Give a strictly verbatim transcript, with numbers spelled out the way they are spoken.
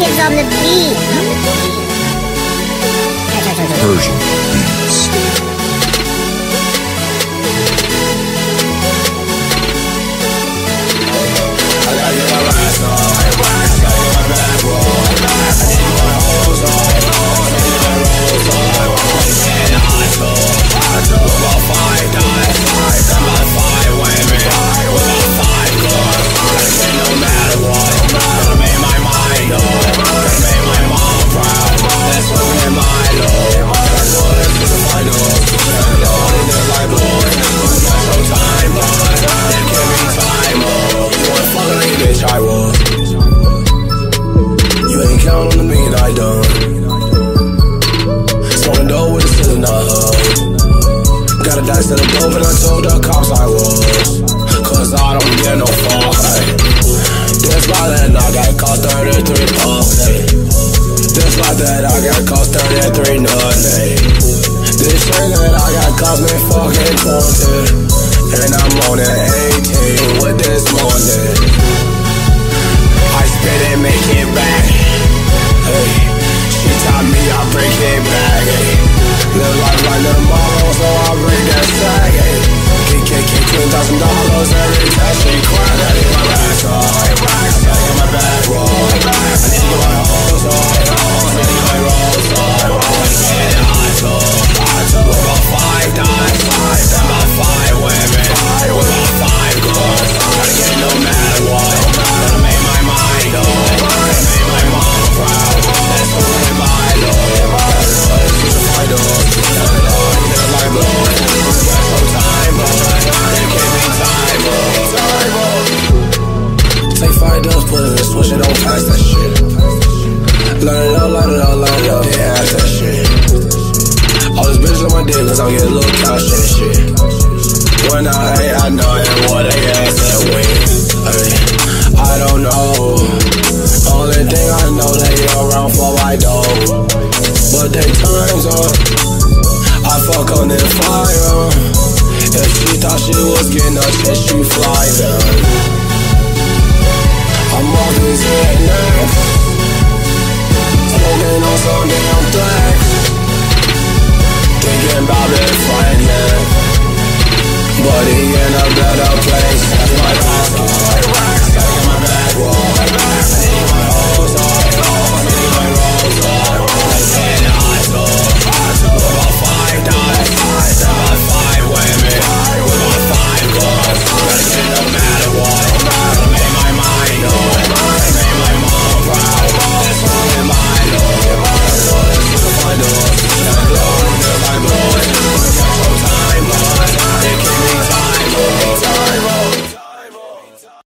is on the beat. Persian beats. To the dope and I told the cops I was, cause I don't get no fuck, hey. This like that I got caught thirty-three bucks, hey. This like that I got caught thirty-three nuts, hey. This shit that I got cost me fucking twenty, and I'm on an eighteen with this morning. I spit it, make it back, hey. She taught me I break it back, hey. Live life like little mama, so I bring that sack, ayy. Kick, kick, kick, ten thousand dollars every time she cry. I need my racks off, I gotta get my back roll. I need to get my hoes off, I need to get my rolls off. I wanna get it, I told, with about five dimes, about five women, with about five girls. Gotta get no matter what, gotta make my mind up, gotta make my mom proud. That's who in my love, that's who I do. Take five dubs, put it in, switch it, don't pass that shit. Learn it up, learn it up, learn it up, then ask that shit. All this bitches on my dick, cause I'm getting low.